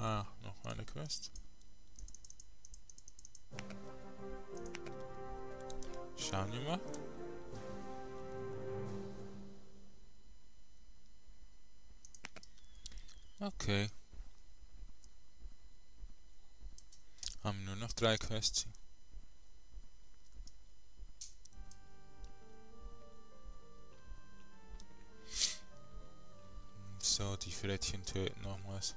Ah, noch eine Quest. Schauen wir mal. Okay. Haben nur noch 3 Quests. So, die Frettchen töten nochmals.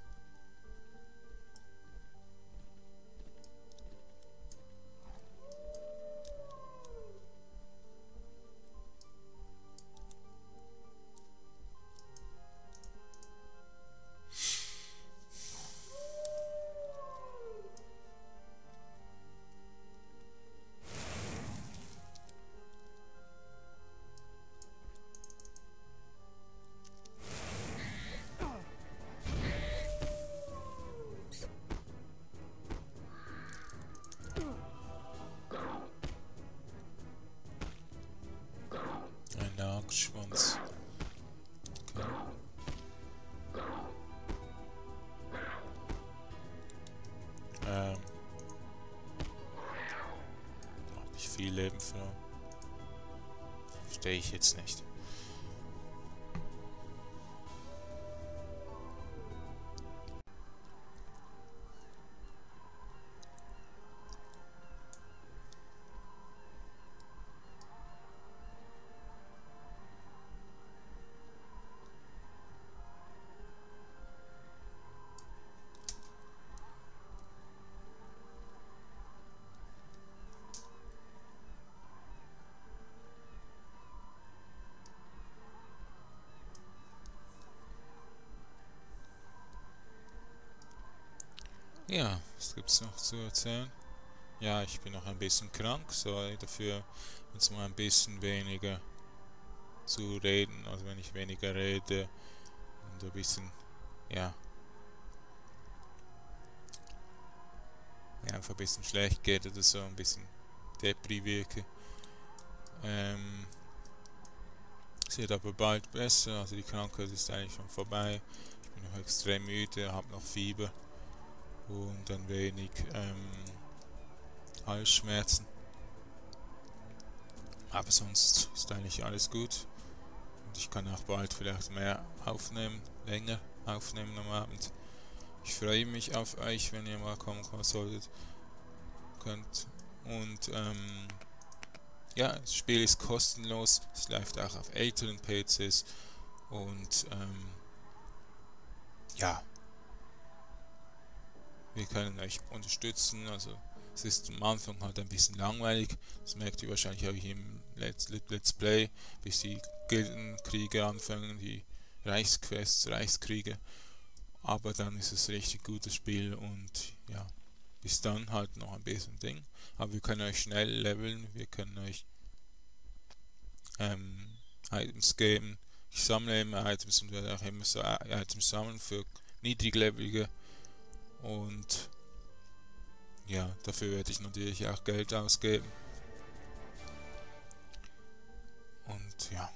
Ein Nagschwanz. Okay. Habe ich viel Leben verloren. Verstehe ich jetzt nicht. Ja, was gibt's noch zu erzählen? Ja, ich bin noch ein bisschen krank, sorry dafür, jetzt mal ein bisschen weniger zu reden, also wenn ich weniger rede und ein bisschen, ja, einfach ein bisschen schlecht geht oder so, ein bisschen Depri wirke. Es wird aber bald besser, also die Krankheit ist eigentlich schon vorbei. Ich bin noch extrem müde, habe noch Fieber und ein wenig Halsschmerzen. Aber sonst ist eigentlich alles gut. Und ich kann auch bald vielleicht mehr aufnehmen, länger aufnehmen am Abend. Ich freue mich auf euch, wenn ihr mal kommen solltet, könnt. Und ja, das Spiel ist kostenlos. Es läuft auch auf älteren PCs. Und ja, wir können euch unterstützen. Also es ist am Anfang halt ein bisschen langweilig. Das merkt ihr wahrscheinlich auch hier im Let's Play, bis die Gildenkriege anfangen, die Reichsquests, Reichskriege. Aber dann ist es ein richtig gutes Spiel und ja, bis dann halt noch ein bisschen Ding. Aber wir können euch schnell leveln, wir können euch Items geben. Ich sammle immer Items und werde auch immer so Items sammeln für niedriglevelige und ja, dafür werde ich natürlich auch Geld ausgeben. Und ja.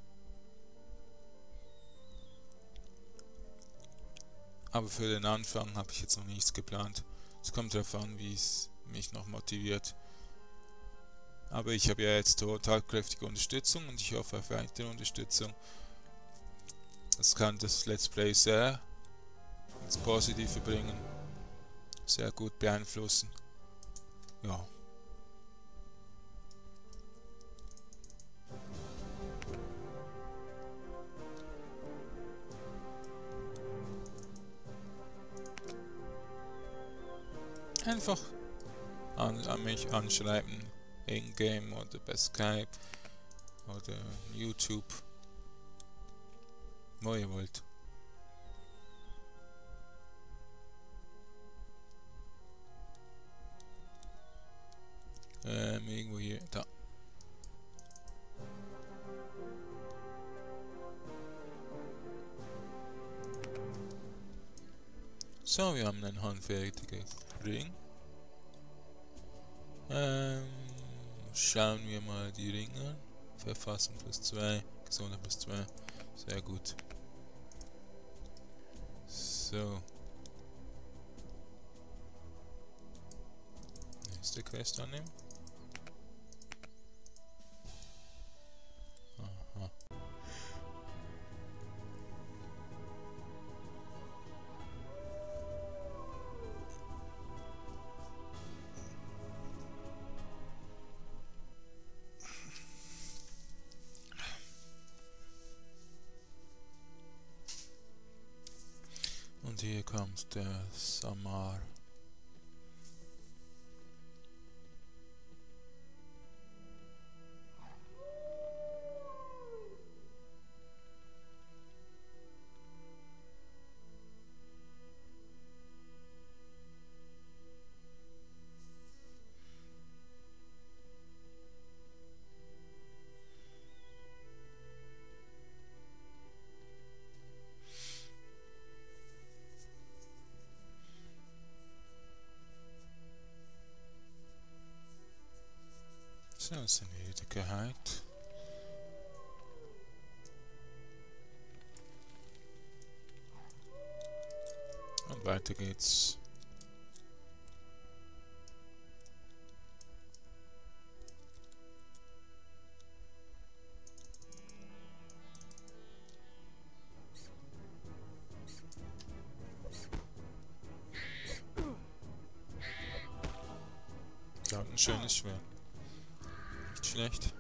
Aber für den Anfang habe ich jetzt noch nichts geplant. Es kommt darauf an, wie es mich noch motiviert. Aber ich habe ja jetzt tatkräftige Unterstützung und ich hoffe auf weitere Unterstützung. Das kann das Let's Play sehr ins Positive bringen, sehr gut beeinflussen. Ja. Einfach an mich anschreiben, in-game oder bei Skype oder YouTube, wo ihr wollt. Irgendwo hier, da. So, wir haben einen handfertigen Ring. Schauen wir mal die Ringe an. Verfassen +2, Gesundheit +2. Sehr gut. So. nächste Quest annehmen. Aha. Und hier kommt der Samar. So, ist eine Jüdigkeit. Und weiter geht's. Da hat ein schönes Schwert. Nicht schlecht.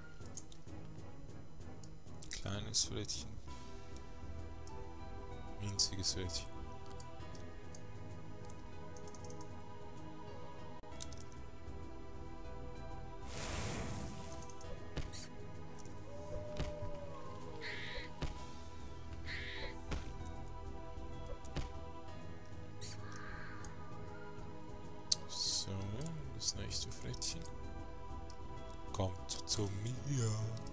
Kleines Frettchen. Winziges Frettchen. So, das nächste Frettchen kommt zu mir.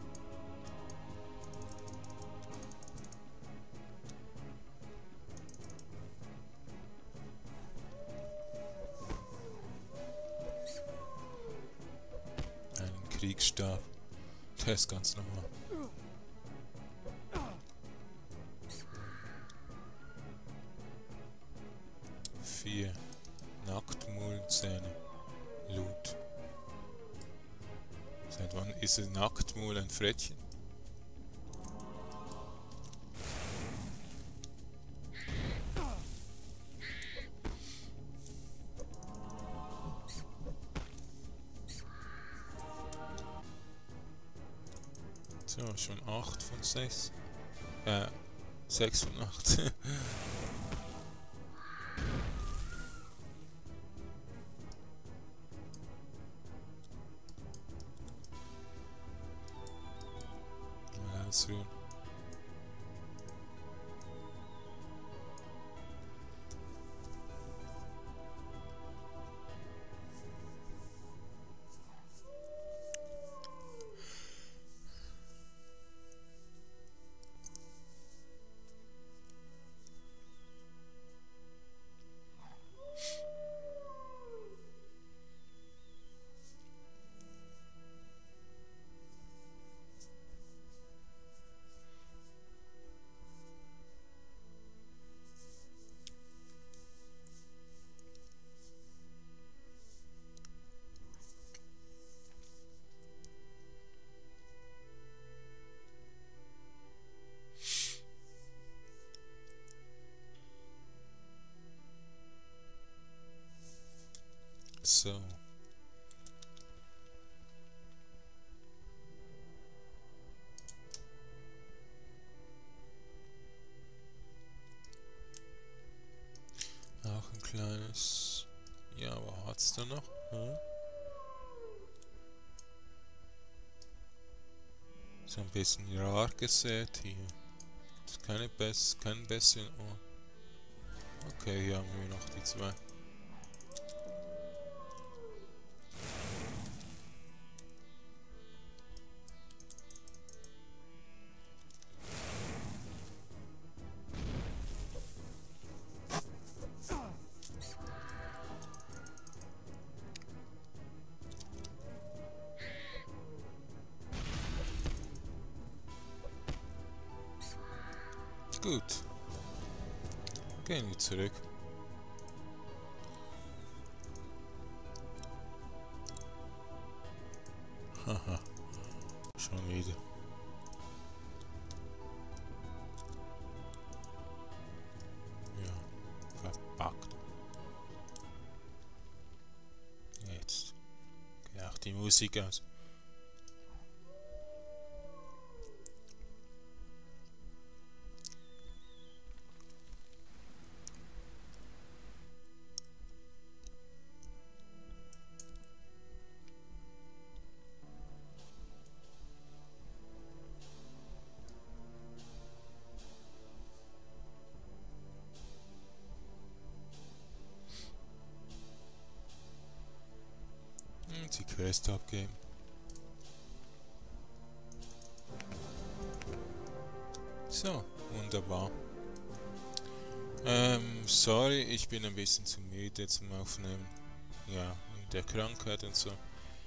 Ein Kriegsstab. Der ist ganz normal. Vier Nacktmullenzähne. Loot. Seit wann ist ein Nacktmull ein Frettchen? So, schon 8 von 6. 6 von 8. Mal ausruhen. So. Auch ein kleines. Ja, aber hat's da noch? Hm? So ein bisschen rar gesät hier. Das ist kein besseren Ort. Okay, hier haben wir noch die zwei. Gut. Gehen wir zurück. Haha, schon wieder. Ja, verpackt. Jetzt geht auch die Musik aus. Und die Quest abgeben. So, wunderbar. Sorry, ich bin ein bisschen zu müde zum Aufnehmen. Ja, wegen der Krankheit und so.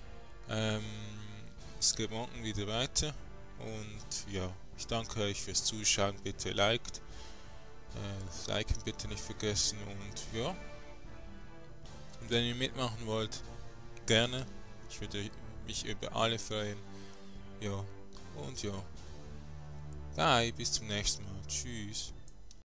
Es geht morgen wieder weiter. Und ja, ich danke euch fürs Zuschauen. Bitte liked. Liken bitte nicht vergessen. Und ja, und wenn ihr mitmachen wollt, gerne. Ich würde mich über alle freuen. Ja, und ja. Bye, bis zum nächsten Mal. Tschüss.